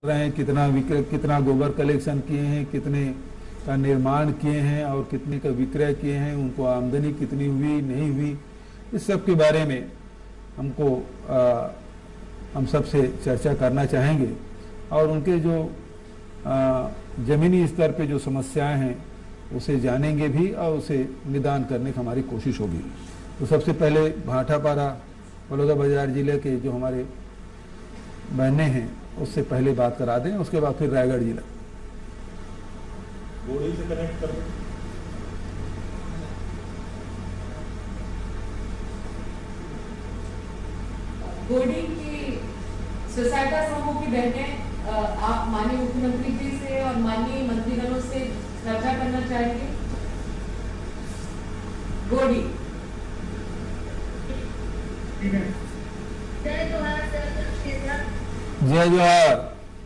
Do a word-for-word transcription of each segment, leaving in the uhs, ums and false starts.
रहे हैं, कितना विक्रय कितना गोबर कलेक्शन किए हैं, कितने का निर्माण किए हैं और कितने का विक्रय किए हैं, उनको आमदनी कितनी हुई नहीं हुई, इस सब के बारे में हमको आ, हम सबसे चर्चा करना चाहेंगे और उनके जो आ, जमीनी स्तर पे जो समस्याएं हैं उसे जानेंगे भी और उसे निदान करने की हमारी कोशिश होगी। तो सबसे पहले भाटापारा बलौदाबाजार जिले के जो हमारे बहनें हैं उससे पहले बात करा दें, उसके बाद फिर रायगढ़ जिला गोड़ी से कनेक्ट कर दें। गोड़ी की सोसाइटा समूह की बहनें आप माननीय मुख्यमंत्री जी से और माननीय मंत्रीगणों से चर्चा करना चाहेंगे। गोड़ी जय जोहार जय जोहार।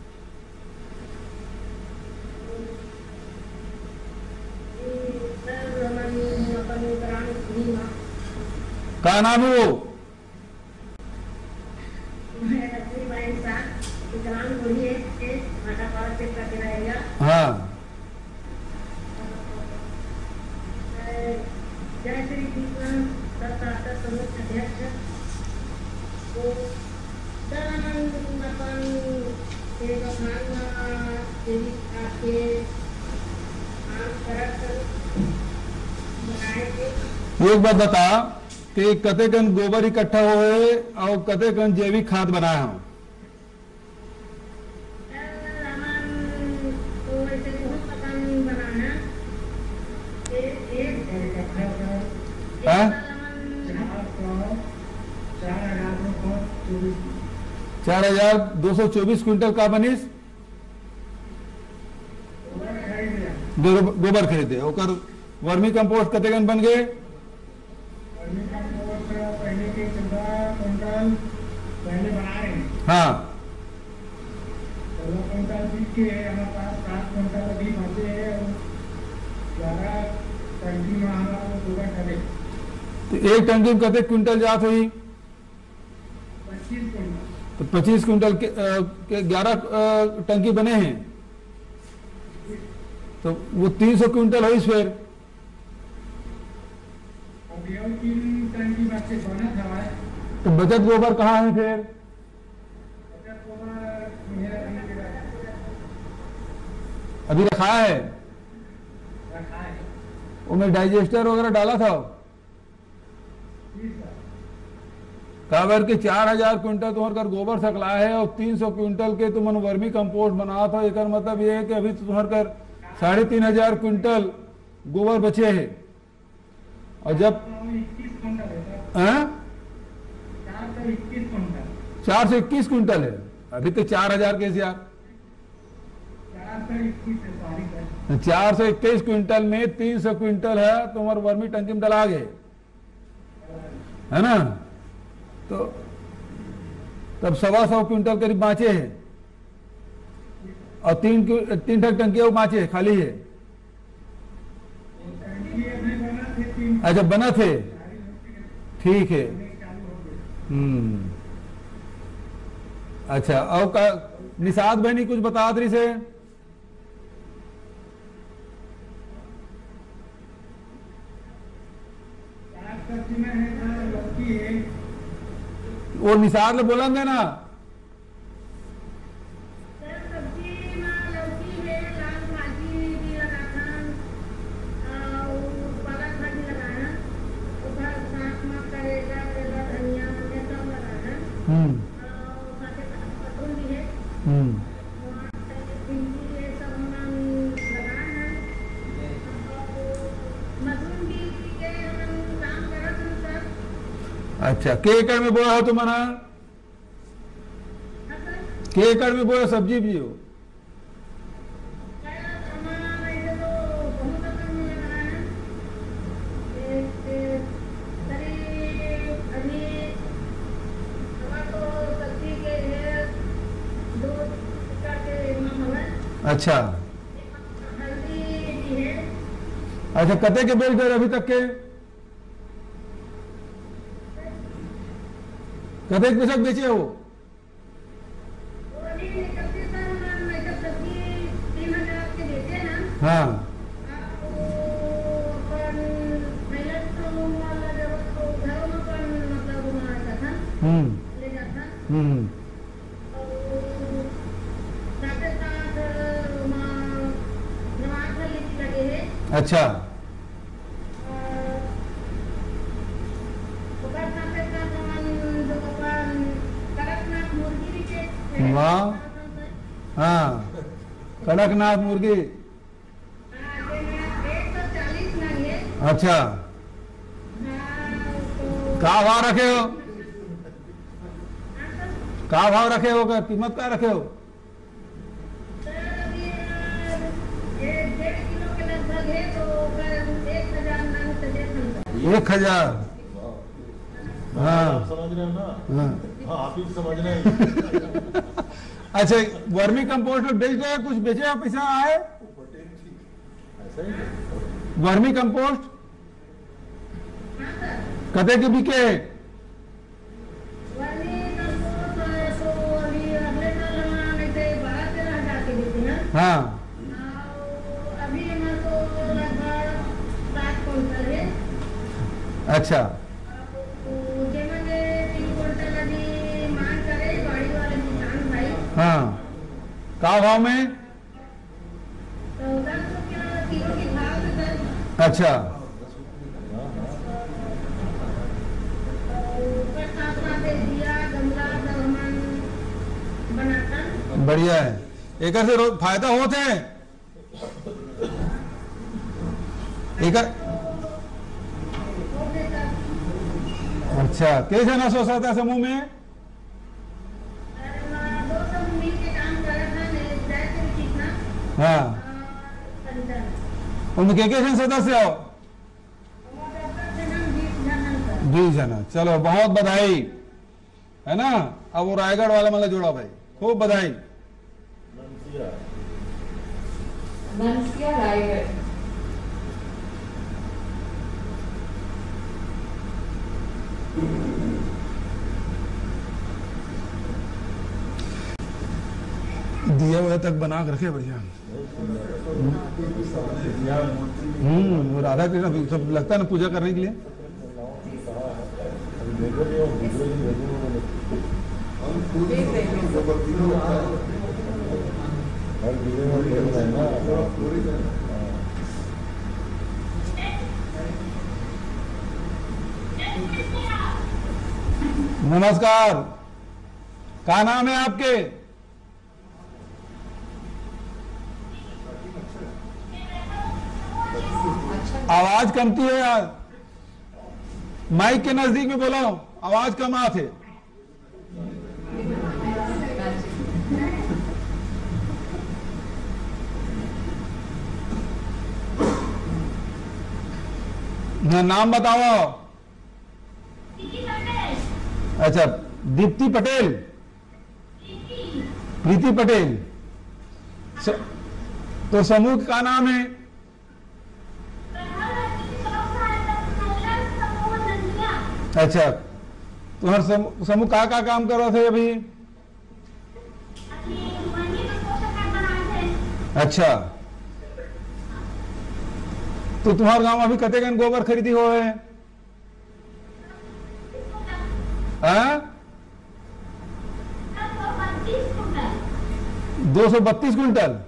का नाम है वो? हाँ, जय श्री कृष्ण दत्तात्रेय समूह अध्यक्ष को एक बात बता कि कते कन गोबर इकट्ठा हुए और कते कन जैविक खाद बनाया हो? चार हजार दो सौ चौबीस क्विंटल का बनिस गोबर खरीदे ओकर वर्मी कंपोस्ट कतेकन बन गए? हाँ, तो एक टंकी में कते क्विंटल जात हुई? तो पच्चीस क्विंटल के ग्यारह टंकी बने हैं, तो वो तीन सौ क्विंटल हो। इस फिर तो बचत गोबर कहाँ है फिर? अभी रखा है उसमें डाइजेस्टर वगैरह डाला था काबर के चार हजार क्विंटल तुम्हारे घर गोबर सकला है और तीन सौ क्विंटल के तुम वर्मी कंपोस्ट बना था। एक मतलब ये है कि अभी तुम्हारे घर साढ़े तीन हजार क्विंटल गोबर बचे हैं और जब चार सौ इक्कीस क्विंटल है, अभी तो चार हजार कैसे यार? चार सौ इक्कीस क्विंटल में तीन सौ क्विंटल है तुम्हारे वर्मी टंकी में डला गए है ना, तो तब सवा सौ क्विंटल करीब बाँचे हैं और तीन तीन ठक टंकी वो बाँचे है, खाली है। अच्छा बना थे, ठीक है। हम्म, अच्छा और का निषाद बहनी कुछ बता रही से? वो निसार ले बोलेंगे ना? हम्म हम्म अच्छा, के एकड़ में बोया हो तुम्हारा? के एकड़ में बोया सब्जी भी हो? अच्छा अच्छा, कते के बेच दे अभी तक के? कते के पैसा बेचे हो? हाँ हम्म हम्म अच्छा वाह हाँ कड़कनाथ मुर्गी अच्छा कहाँ भाव रखे हो कहाँ भाव रखे हो का कीमत क्या रखे हो एक हजार हाँ समझ रहे हो ना हाँ हाँ आप ही समझ रहे हैं अच्छा वर्मी कंपोस्ट बेच रहे कुछ बेचे पैसा आए ऐसा ही वर्मी कंपोस्ट कते के बिके हाँ अभी हमारे को लगभग सात क्विंटल है। अच्छा हाँ का भाव में अच्छा बढ़िया है एक से रोज फायदा होते हैं एक अच्छा कैसे ना सोचा था समूह में हाँ उनके कैसे सदस्य हो बीस जना चलो बहुत बधाई है ना अब वो रायगढ़ वाला मतलब जोड़ा भाई खूब बधाई नंसिया रायगढ़ दिया हुआ तक बना के रखे बढ़िया हम्म राधा कृष्ण सब लगता है ना पूजा करने के लिए नमस्कार क्या नाम है आपके आवाज कमती है यार माइक के नजदीक में बोलो आवाज कम आते नाम बताओ अच्छा दीप्ति पटेल प्रीति पटेल स, तो समूह का नाम है अच्छा तुम्हारे समूह समूह का का काम कर रहे थे अभी अच्छा तो तुम्हारे गांव अभी कते गन गोबर खरीदी हो है दो सौ बत्तीस क्विंटल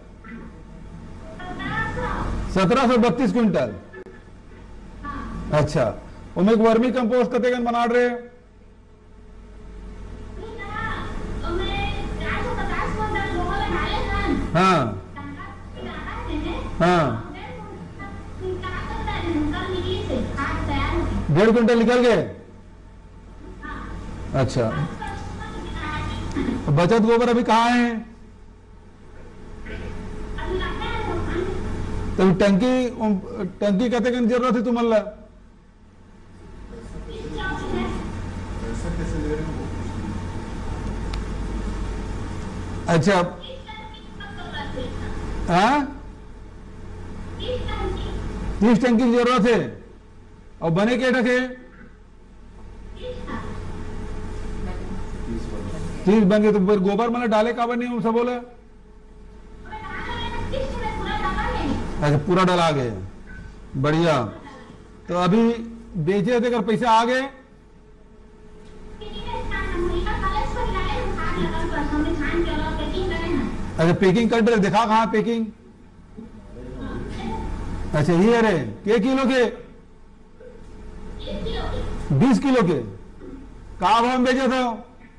सत्रह सौ बत्तीस क्विंटल अच्छा उनमें वर्मी कंपोस्ट कते गन बना रहे हाँ हाँ डेढ़ क्विंटल निकल गए अच्छा बचत गोबर अभी कहाँ है तो टंकी टंकी कहते कि जरूरत है तुम्हारा अच्छा हाँ तीस टंकी की जरूरत है और बने के टके तीस बन गए तो गोबर मतलब डाले काबर नहीं उनसे बोले अच्छा पूरा डला गए, बढ़िया। तो अभी बेचे थे अगर पैसा आ गए अच्छा पैकिंग कर दे, दिखा कहाँ पैकिंग। अच्छा ये रे के किलो के, बीस किलो के कहाँ भाव में बेचे था?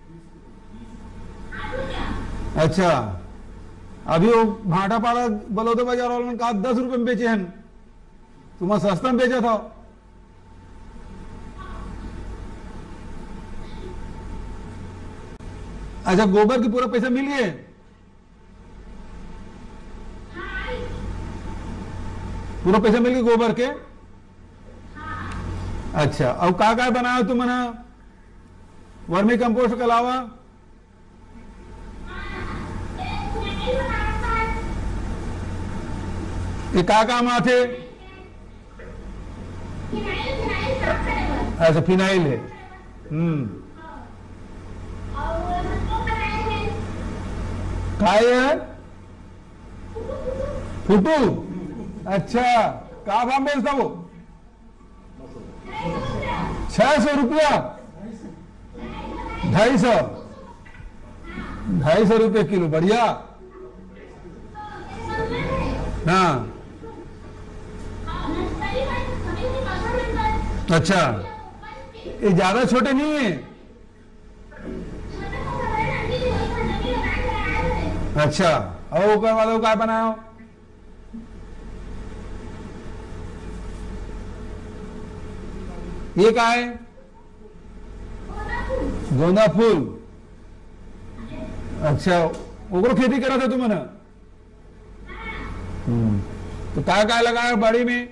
अच्छा अभी वो भाटा पाड़ा बलौदा बाजार वालों ने कहा दस रुपए में बेचे हैं, तुम्हारा सस्ता में बेचा था। अच्छा गोबर की पूरा पैसा मिल गए? पूरा पैसा मिल गया गोबर के? अच्छा अब क्या क्या बनाया तुमने वर्मी कंपोस्ट के अलावा? ये क्या काम आते? अच्छा फिनाइल है। हम्म काय है फुटू? अच्छा कहा दाम बेचता वो? छह सौ रुपया, ढाई सौ ढाई सौ रुपये किलो, बढ़िया। हाँ अच्छा ये ज्यादा छोटे नहीं है? अच्छा और ऊपर वाले को क्या बनाया? ये क्या है? गोंदा फूल। अच्छा ओकरो खेती करा था तुमने? हम्म तो क्या क्या लगाया बाड़ी में?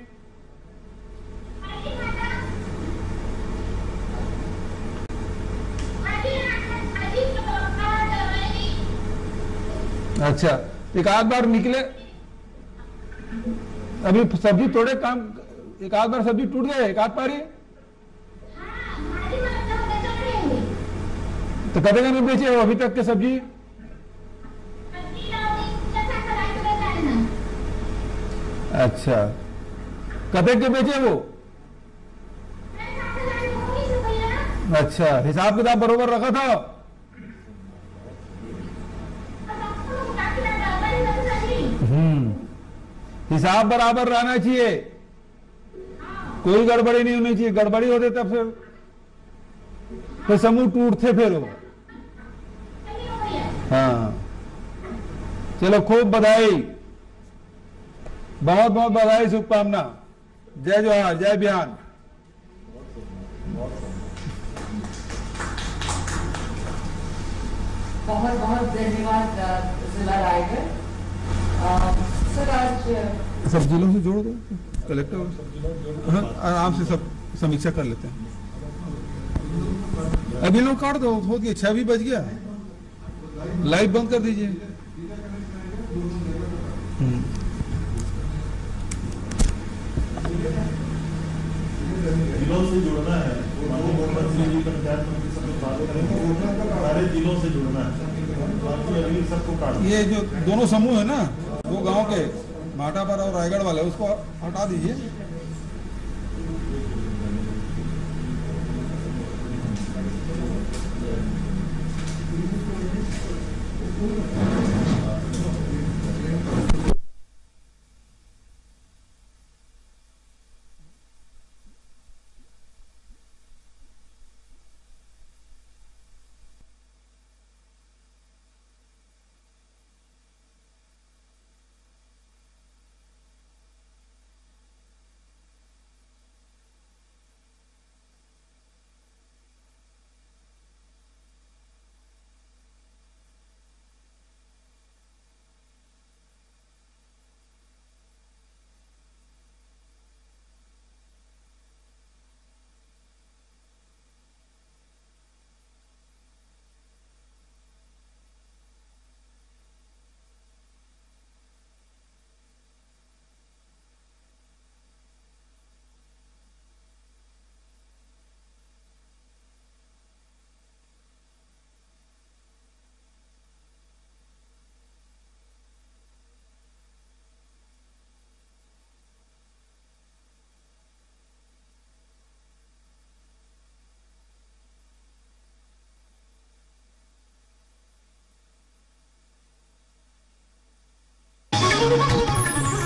अच्छा एक आध बार निकले, अभी सब्जी तोड़े काम, एक आध बार सब्जी टूट गए एक आध पारी, तो कदे का नहीं बेचे हो अभी तक के सब्जी? अच्छा कदे के बेचे वो? अच्छा हिसाब किताब बरोबर रखा था? हम्म हिसाब बराबर रहना चाहिए, कोई गड़बड़ी नहीं होनी चाहिए, गड़बड़ी होते तब फिर फिर समूह टूटते फिर वो। हाँ चलो खूब बधाई, बहुत बहुत बधाई, शुभकामना। जय जोहार, जय बिहान। बहुत बहुत धन्यवाद जिला रायगढ़। अ, सर आज सब जिलों से जोड़ दो कलेक्टर, हाँ आराम से सब समीक्षा कर लेते हैं। अभी लोग काट दो, हो गया छह भी बज गया, लाइव बंद कर दीजिए। हम्म जिलों से जुड़ना है, मुख्यमंत्री जी पंचायत मंत्री सबसे बात करेंगे, सारे जिलों से जुड़ना है, बाकी अभी सबको काट। ये जो दोनों समूह है ना, वो गांव के माटापारा और रायगढ़ वाले, उसको हटा दीजिए। Thank you.